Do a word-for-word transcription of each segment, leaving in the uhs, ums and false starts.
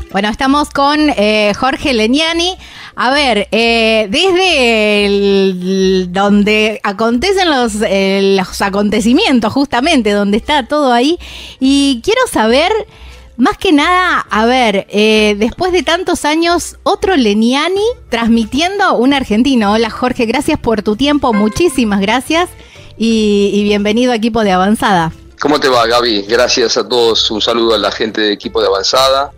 Bueno, estamos con eh, Jorge Legnani. A ver, eh, desde el, donde acontecen los, eh, los acontecimientos, justamente, donde está todo ahí. Y quiero saber, más que nada, a ver, eh, después de tantos años, otro Legnani transmitiendo un argentino. Hola Jorge, gracias por tu tiempo, muchísimas gracias. Y, y bienvenido a Equipo de Avanzada. ¿Cómo te va, Gaby? Gracias a todos, un saludo a la gente de Equipo de Avanzada.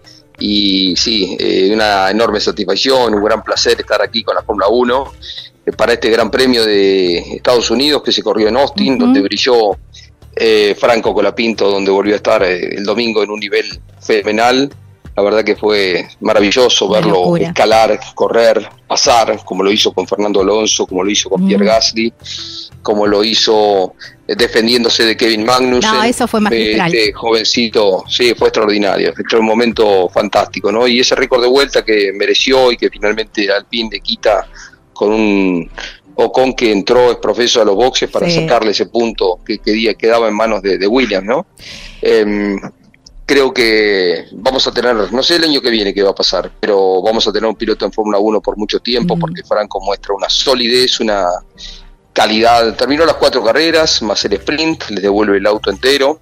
Y sí, eh, una enorme satisfacción, un gran placer estar aquí con la Fórmula uno eh, para este gran premio de Estados Unidos que se corrió en Austin, uh-huh. donde brilló eh, Franco Colapinto, donde volvió a estar eh, el domingo en un nivel fenomenal. La verdad que fue maravilloso verlo escalar, correr, pasar, como lo hizo con Fernando Alonso, como lo hizo con uh-huh. Pierre Gasly, como lo hizo defendiéndose de Kevin Magnussen. No, eso fue magistral. Este jovencito, sí, fue extraordinario, fue un momento fantástico, ¿no? Y ese récord de vuelta que mereció y que finalmente Alpine le quita con un Ocon que entró, es profeso a los boxes para sí. sacarle ese punto que, que quedaba en manos de, de Williams, ¿no? Eh, creo que vamos a tener, no sé el año que viene qué va a pasar, pero vamos a tener un piloto en Fórmula uno por mucho tiempo, mm. porque Franco muestra una solidez, una calidad. Terminó las cuatro carreras, más el sprint, les devuelve el auto entero.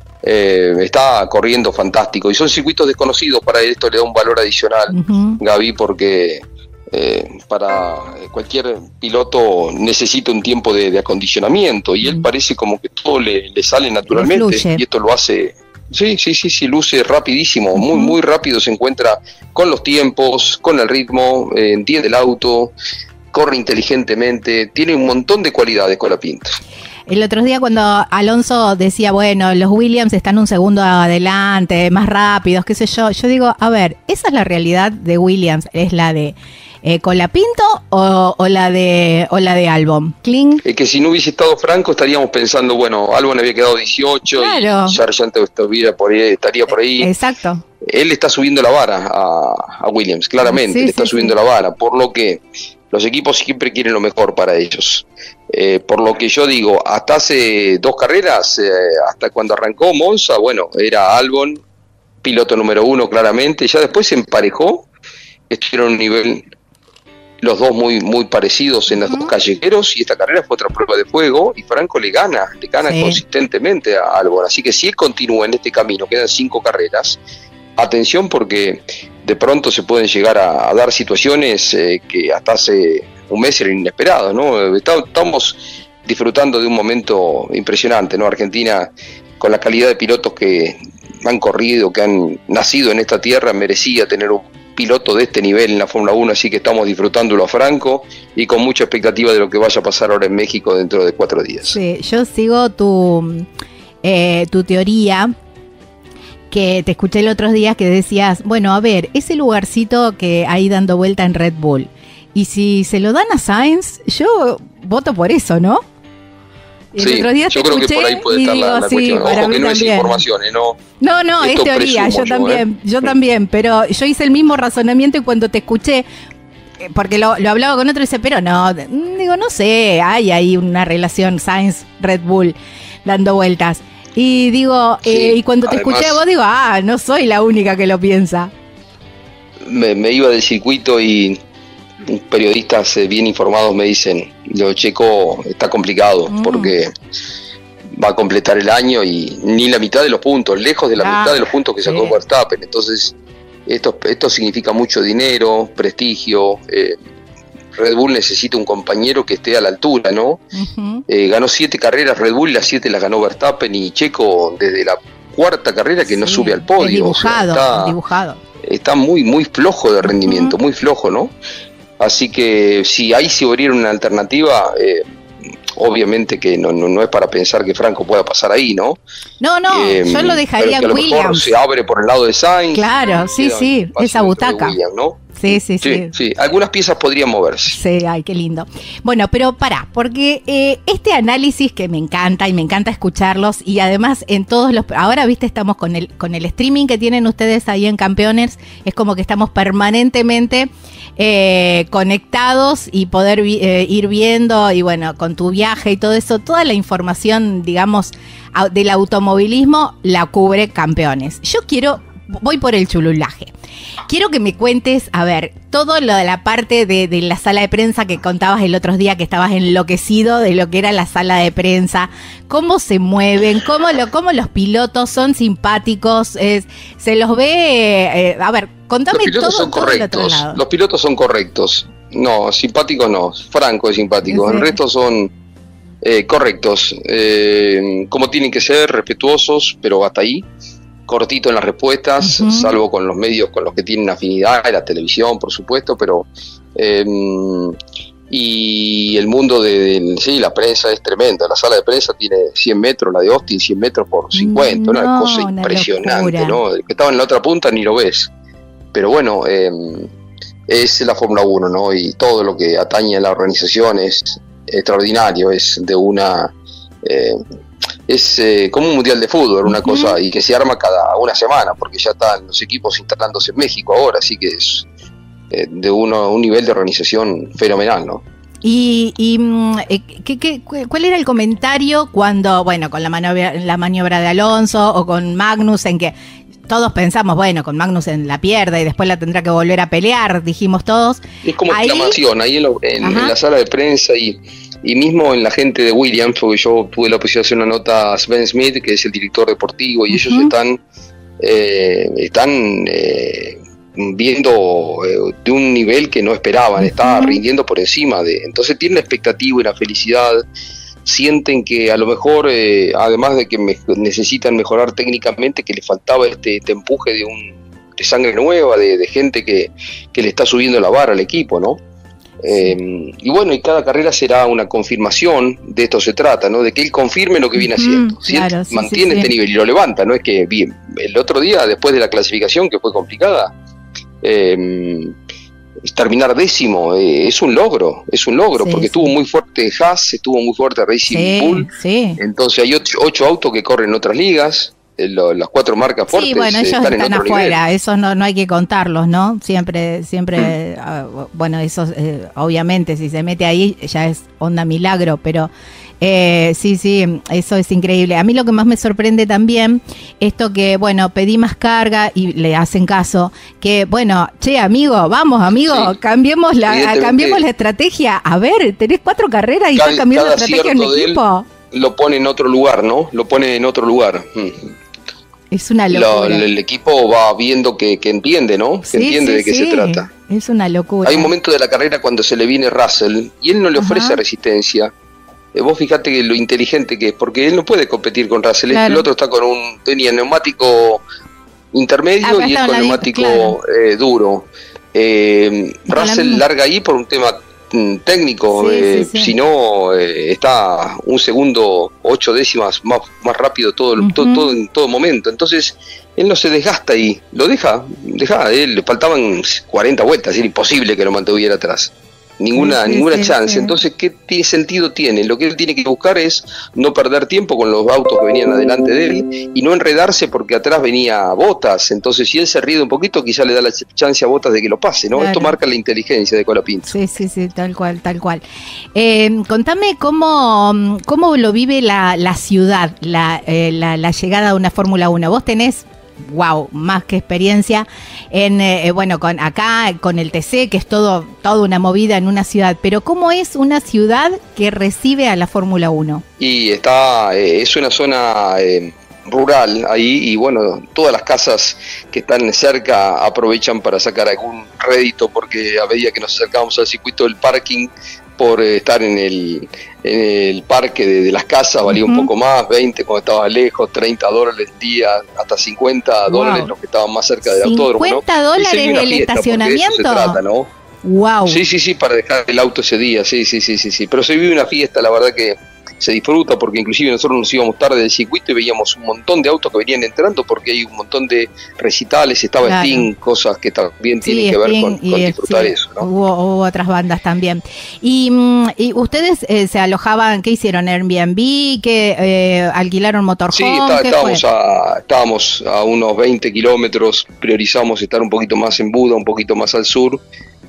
Eh, está corriendo fantástico. Y son circuitos desconocidos, para él esto le da un valor adicional, uh-huh. Gaby, porque eh, para cualquier piloto necesita un tiempo de, de acondicionamiento, y él uh-huh. parece como que todo le, le sale naturalmente, y esto lo hace... Sí, sí, sí, sí, luce rapidísimo, uh-huh. muy, muy rápido, se encuentra con los tiempos, con el ritmo, eh, entiende el auto, corre inteligentemente, tiene un montón de cualidades Colapinto. El otro día cuando Alonso decía, bueno, los Williams están un segundo adelante, más rápidos, qué sé yo, yo digo, a ver, ¿esa es la realidad de Williams? ¿Es la de eh, Colapinto o, o la de o la de Albon? Kling. Es que si no hubiese estado Franco estaríamos pensando, bueno, Albon había quedado dieciocho, claro. y Sargent estaría por ahí, estaría por ahí. Exacto. Él está subiendo la vara a, a Williams, claramente, sí, le está sí, subiendo sí. la vara, por lo que los equipos siempre quieren lo mejor para ellos. Eh, por lo que yo digo, hasta hace dos carreras, eh, hasta cuando arrancó Monza, bueno, era Albon, piloto número uno claramente, ya después se emparejó, estuvieron a un nivel, los dos muy muy parecidos en los uh-huh. dos callejeros, y esta carrera fue otra prueba de fuego, y Franco le gana, le gana sí. consistentemente a Albon, así que si él continúa en este camino, quedan cinco carreras, atención porque de pronto se pueden llegar a, a dar situaciones eh, que hasta hace un mes eran inesperadas, ¿no? Estamos disfrutando de un momento impresionante, ¿no? Argentina, con la calidad de pilotos que han corrido, que han nacido en esta tierra, merecía tener un piloto de este nivel en la Fórmula uno, así que estamos disfrutándolo a Franco y con mucha expectativa de lo que vaya a pasar ahora en México dentro de cuatro días. Sí, yo sigo tu, eh, tu teoría, que te escuché el otro día que decías, bueno, a ver, ese lugarcito que hay dando vuelta en Red Bull, y si se lo dan a Sainz, yo voto por eso, ¿no? Y sí, el otro día yo creo que por ahí puede estar digo, la, la sí, cuestión. Ojo que no también. Es información, ¿eh? No, no, no es teoría, yo también, ¿eh? yo también, pero yo hice el mismo razonamiento y cuando te escuché, porque lo, lo hablaba con otro y dice, pero no, digo, no sé, hay ahí una relación Sainz-Red Bull dando vueltas. Y digo, sí, eh, y cuando te además, escuché a vos digo, ah, no soy la única que lo piensa. Me, me iba del circuito y periodistas bien informados me dicen, lo Checo está complicado mm. porque va a completar el año y ni la mitad de los puntos, lejos de la ah, mitad de los puntos que sacó sí. Verstappen. Entonces, esto, esto significa mucho dinero, prestigio. Eh, Red Bull necesita un compañero que esté a la altura, ¿no? Uh-huh. Eh, ganó siete carreras Red Bull, las siete las ganó Verstappen, y Checo desde la cuarta carrera que sí, no sube al podio. Dibujado, o sea, está, dibujado. Está muy, muy flojo de rendimiento, uh-huh. muy flojo, ¿no? Así que si ahí se abriera una alternativa, eh, obviamente que no, no, no es para pensar que Franco pueda pasar ahí, ¿no? No, no, eh, yo lo dejaría en Williams. A lo mejor se abre por el lado de Sainz. Claro, sí, sí, esa butaca. Williams, ¿no? Sí, sí, sí, sí. Sí, algunas piezas podrían moverse. Sí, ay, qué lindo. Bueno, pero pará, porque eh, este análisis que me encanta y me encanta escucharlos, y además en todos los... Ahora, viste, estamos con el, con el streaming que tienen ustedes ahí en Campeones, es como que estamos permanentemente eh, conectados y poder eh, ir viendo, y bueno, con tu viaje y todo eso, toda la información, digamos, del automovilismo la cubre Campeones. Yo quiero voy por el chululaje. Quiero que me cuentes, a ver, todo lo de la parte de, de la sala de prensa que contabas el otro día, que estabas enloquecido de lo que era la sala de prensa, cómo se mueven, cómo, lo, cómo los pilotos son simpáticos, es, se los ve, eh, a ver, contame todo. Los pilotos todo, son todo correctos, los pilotos son correctos, no, simpáticos no, Franco es simpático, sí. El resto son eh, correctos, eh, como tienen que ser, respetuosos, pero hasta ahí. Cortito en las respuestas, uh-huh. salvo con los medios con los que tienen afinidad, la televisión, por supuesto, pero eh, y el mundo de, de sí, la prensa es tremenda. La sala de prensa tiene cien metros, la de Austin cien metros por cincuenta, no, una cosa una impresionante, locura. ¿No? El que estaba en la otra punta ni lo ves, pero bueno, eh, es la Fórmula uno, ¿no? Y todo lo que atañe a la organización es extraordinario, es de una eh, es eh, como un mundial de fútbol, una uh-huh. cosa, y que se arma cada una semana, porque ya están los equipos instalándose en México ahora, así que es eh, de uno, un nivel de organización fenomenal, ¿no? Y, y ¿qué, qué, ¿cuál era el comentario cuando, bueno, con la maniobra, la maniobra de Alonso o con Magnussen, que todos pensamos, bueno, con Magnussen la pierde y después la tendrá que volver a pelear, dijimos todos? Es como ahí, exclamación, ahí en, lo, en, en la sala de prensa y... Y mismo en la gente de Williams, porque yo tuve la posibilidad de hacer una nota a Sven Smith, que es el director deportivo, y uh-huh. ellos están eh, están eh, viendo eh, de un nivel que no esperaban, uh-huh. está rindiendo por encima de... Entonces tienen la expectativa y la felicidad, sienten que a lo mejor, eh, además de que me, necesitan mejorar técnicamente, que les faltaba este, este empuje de, un, de sangre nueva, de, de gente que, que le está subiendo la vara al equipo, ¿no? Eh, y bueno, y cada carrera será una confirmación, de esto se trata, ¿no? De que él confirme lo que viene haciendo. Si claro, él sí, mantiene sí, este sí. nivel y lo levanta, no es que bien, el otro día, después de la clasificación, que fue complicada, eh, terminar décimo eh, es un logro, es un logro, sí, porque sí. estuvo muy fuerte Haas, estuvo muy fuerte Racing sí, Bull, sí. entonces hay ocho, ocho autos que corren en otras ligas. Lo, las cuatro marcas fuertes. Sí, bueno, ellos están, están en otro afuera, nivel. Esos no, no hay que contarlos, ¿no? Siempre, siempre, mm. uh, bueno, eso eh, obviamente si se mete ahí ya es onda milagro, pero eh, sí, sí, eso es increíble. A mí lo que más me sorprende también, esto que, bueno, pedí más carga y le hacen caso, que, bueno, che, amigo, vamos, amigo, sí. cambiemos la cambiemos la estrategia. A ver, tenés cuatro carreras y cada, ya cambió la estrategia en el equipo. Lo pone en otro lugar, ¿no? Lo pone en otro lugar. Mm. Es una locura. Lo, el equipo va viendo que, que entiende, ¿no? Que sí, entiende sí, de qué sí. se trata. Es una locura. Hay un momento de la carrera cuando se le viene Russell y él no le ofrece Ajá. resistencia. Eh, vos fijate que lo inteligente que es, porque él no puede competir con Russell. Claro. El otro está con un tenía neumático intermedio Acá y él con neumático claro. eh, duro. Eh, Russell larga ahí por un tema técnico, sí, eh, sí, sí. si no eh, está un segundo, ocho décimas más, más rápido todo, uh-huh. todo, todo en todo momento. Entonces él no se desgasta ahí, lo deja, deja, él le faltaban cuarenta vueltas, era imposible que lo mantuviera atrás. Ninguna, sí, sí, ninguna sí, chance. Sí. Entonces, ¿qué t- sentido tiene? Lo que él tiene que buscar es no perder tiempo con los autos que venían adelante de él y no enredarse porque atrás venía Bottas. Entonces, si él se ríe un poquito, quizá le da la chance a Bottas de que lo pase, ¿no? Claro. Esto marca la inteligencia de Colapinto. Sí, sí, sí, tal cual, tal cual. Eh, contame cómo, cómo lo vive la, la ciudad, la, eh, la, la llegada a una Fórmula uno. Vos tenés wow, más que experiencia en eh, bueno, con acá con el T C, que es todo toda una movida en una ciudad, pero ¿cómo es una ciudad que recibe a la Fórmula uno? Y está eh, es una zona eh, rural ahí y bueno, todas las casas que están cerca aprovechan para sacar algún rédito, porque a medida que nos acercamos al circuito del parking por eh, estar en el en el parque de, de las casas valía uh-huh. un poco más, veinte cuando estaba lejos, treinta dólares el día, hasta cincuenta wow. dólares los que estaban más cerca del autódromo, ¿no? cincuenta dólares el estacionamiento. De eso se trata, ¿no? Wow. Sí, sí, sí, para dejar el auto ese día, sí, sí, sí, sí, sí. Pero se vive una fiesta, la verdad que se disfruta, porque inclusive nosotros nos íbamos tarde del circuito y veíamos un montón de autos que venían entrando, porque hay un montón de recitales, estaba claro. Sting, cosas que también sí, tienen que Sting, ver con, con disfrutar sí, eso, ¿no? Hubo, hubo otras bandas también. Y, y ustedes eh, se alojaban, ¿qué hicieron? ¿Airbnb? ¿Qué eh, alquilaron motorhome? Sí, está, estábamos, a, estábamos a unos veinte kilómetros, priorizamos estar un poquito más en Buda, un poquito más al sur,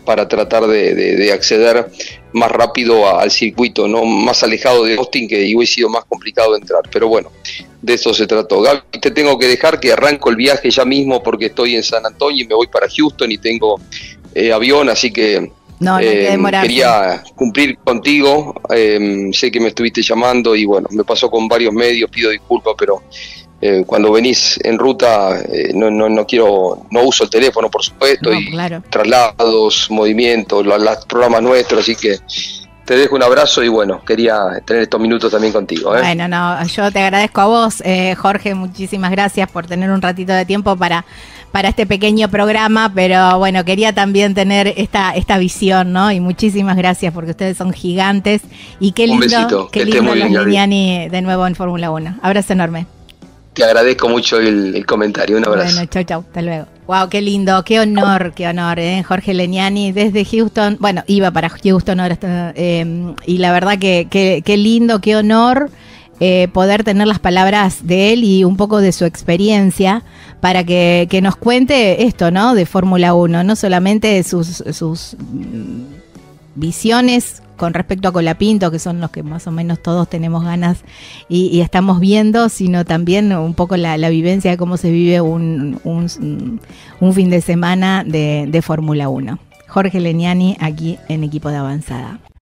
para tratar de, de, de acceder más rápido a, al circuito, no más alejado de Austin, que hubiese sido más complicado de entrar, pero bueno, de eso se trató. Gaby, te tengo que dejar, que arranco el viaje ya mismo porque estoy en San Antonio y me voy para Houston y tengo eh, avión, así que no, no eh, quería cumplir contigo. Eh, sé que me estuviste llamando y bueno, me pasó con varios medios, pido disculpas, pero eh, cuando venís en ruta eh, no, no, no quiero, no uso el teléfono, por supuesto, no, y claro. traslados, movimientos, los, los programas nuestros, así que te dejo un abrazo y bueno, quería tener estos minutos también contigo, ¿eh? Bueno, no, yo te agradezco a vos, eh, Jorge, muchísimas gracias por tener un ratito de tiempo para, para este pequeño programa, pero bueno, quería también tener esta, esta visión, ¿no? Y muchísimas gracias porque ustedes son gigantes y qué lindo, un besito, qué que lindo estés muy los bien, Legnani de nuevo en Fórmula uno. Abrazo enorme. Te agradezco mucho el, el comentario, un abrazo. Bueno, chau, chau, hasta luego. Wow, qué lindo, qué honor, qué honor, ¿eh? Jorge Legnani desde Houston, bueno, iba para Houston ahora está, eh, y la verdad que, que, qué lindo, qué honor eh, poder tener las palabras de él y un poco de su experiencia para que, que nos cuente esto, ¿no? De Fórmula uno, no solamente sus, sus visiones con respecto a Colapinto, que son los que más o menos todos tenemos ganas y, y estamos viendo, sino también un poco la, la vivencia de cómo se vive un, un, un fin de semana de, de Fórmula uno. Jorge Legnani aquí en Equipo de Avanzada.